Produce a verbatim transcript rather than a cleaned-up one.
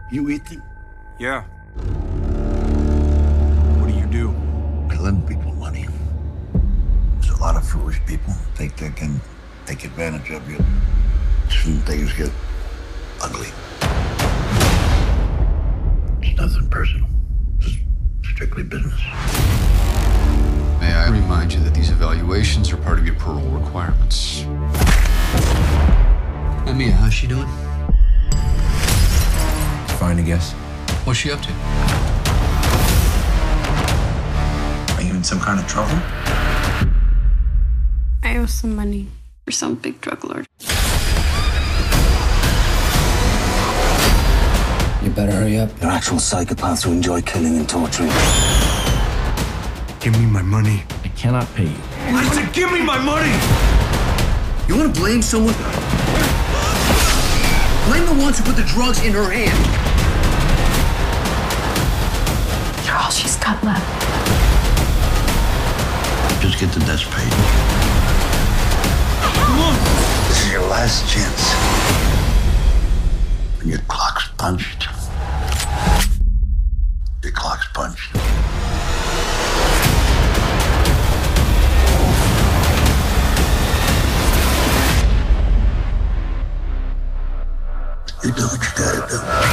You eat them? Yeah. What do you do? I lend people money. There's a lot of foolish people think they can take advantage of you. Soon things get ugly. It's nothing personal. It's strictly business. May I remind you that these evaluations are part of your parole requirements. Hey, Mia, how's she doing? Fine, I guess. What's she up to? Are you in some kind of trouble? I owe some money for some big drug lord. You better hurry up. You're actual psychopaths who enjoy killing and torturing. Give me my money. I cannot pay you. I said, give me my money! You want to blame someone? Blame the ones who put the drugs in her hand. You're all she's got left. Just get the debts paid. Come on! This is your last chance. When your clock's punched, your clock's punched. You do what you gotta do.